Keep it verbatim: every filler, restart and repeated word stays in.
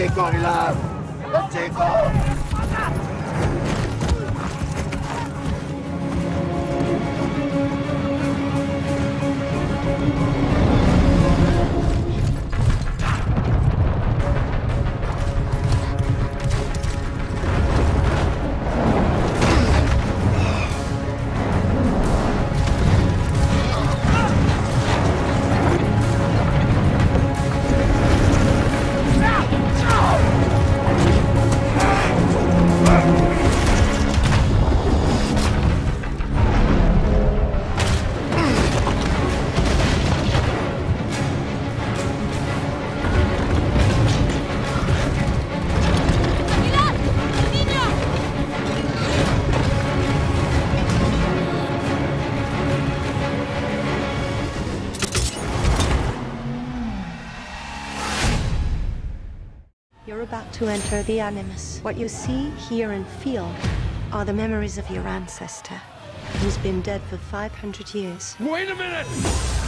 chico, Hilar. ¡El chico! You're about to enter the Animus. What you see, hear, and feel are the memories of your ancestor, who's been dead for five hundred years. Wait a minute!